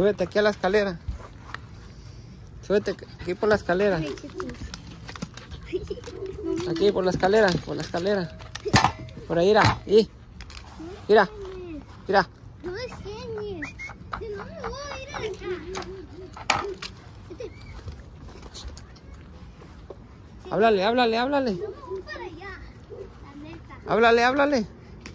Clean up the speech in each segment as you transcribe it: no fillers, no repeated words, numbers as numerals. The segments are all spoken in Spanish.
Súbete aquí a la escalera. Súbete aquí por la escalera. Aquí por la escalera, por la escalera. Por ahí, mira. Y. Mira. Mira. No me enseñes. No me voy a ir a acá. Háblale, háblale, háblale. No me voy para allá. La neta. Háblale, háblale.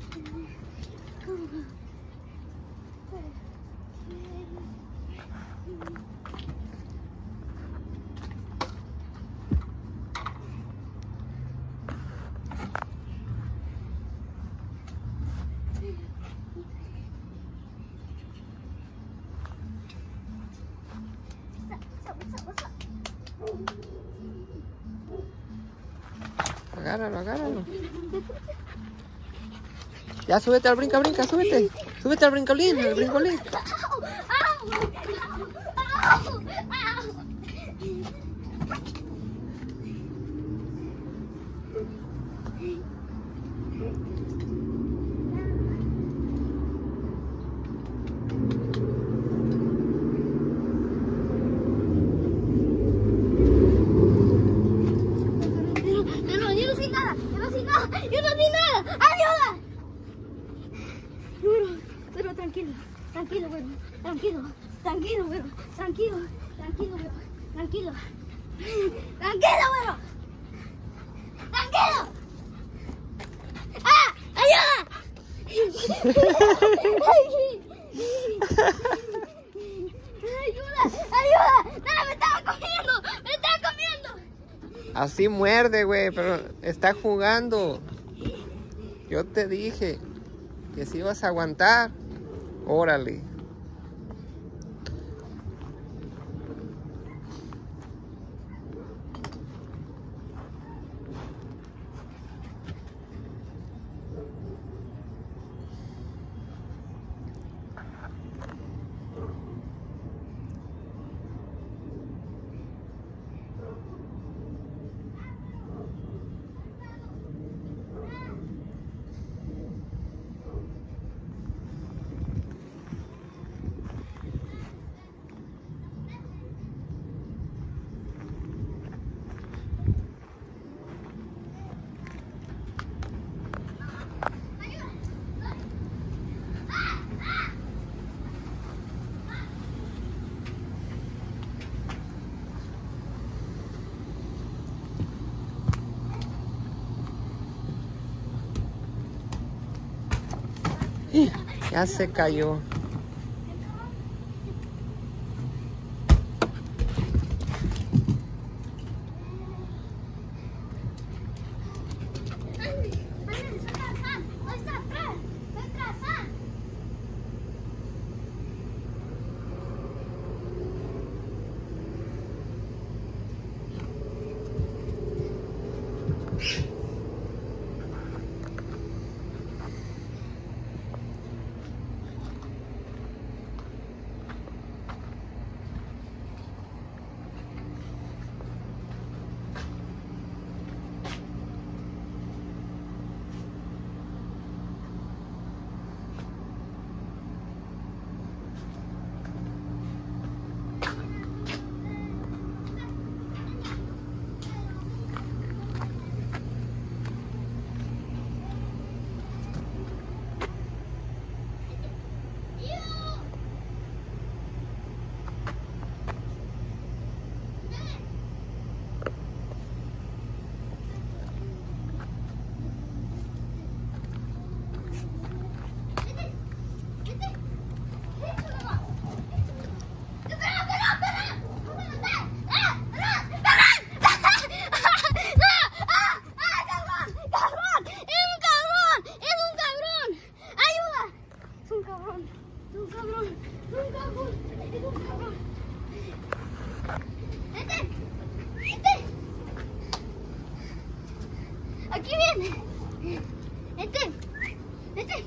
Agárralo, agárralo. Ya, súbete al brinca, brinca, súbete. Súbete al brincolín, al brincolín. Yo no di nada. ¡Ayuda! Pero tranquilo, tranquilo, güero. Tranquilo, tranquilo, güero. Tranquilo, tranquilo, güero. Tranquilo. Tranquilo, güero. Tranquilo. ¡Ah! ¡Ayuda! ¡Ayuda! ¡Ayuda! ¡No, me estaba comiendo! ¡Me estaba comiendo! Así muerde, güey, pero está jugando. Yo te dije que si ibas a aguantar, órale. Ya se cayó. Aquí viene. Vete. Vete.